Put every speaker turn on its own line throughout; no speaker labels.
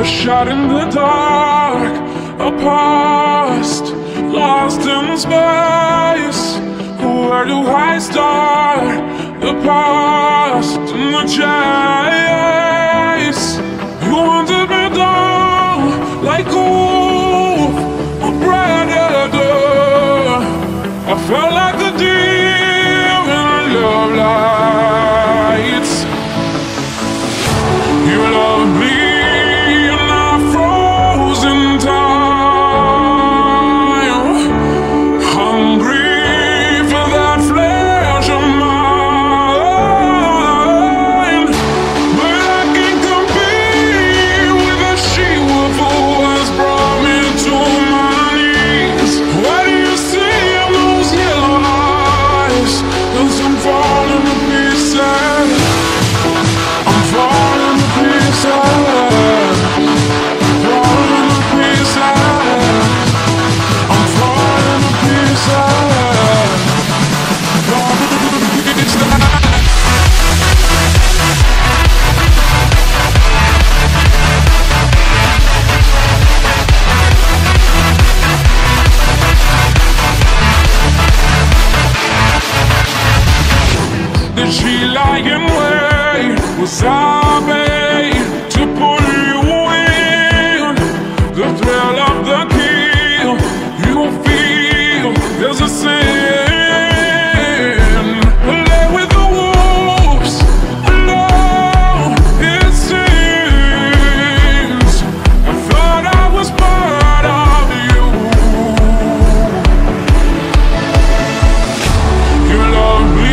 shot in the dark, a past lost in space. Where do I start? The past and the chase. You wanted me down like gold, a predator. I felt like the deer in love lights. You loved me. She lying wait was I made to pull you in? The thrill of the kill, you feel there's a sin. Lay with the wolves, alone it seems. I thought I was part of you. You love me.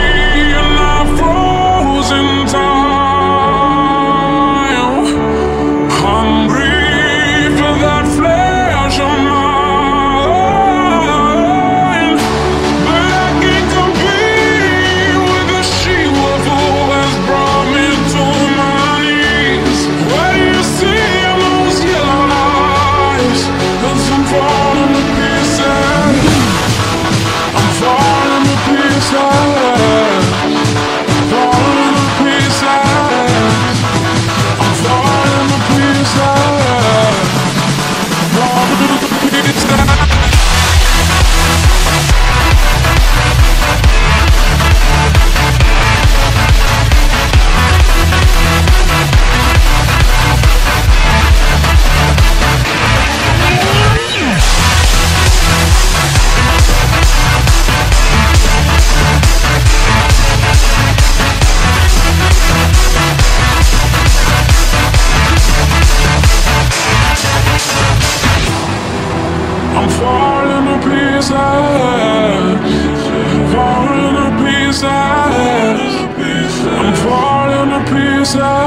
I'm falling to pieces, falling to pieces, I'm falling to pieces.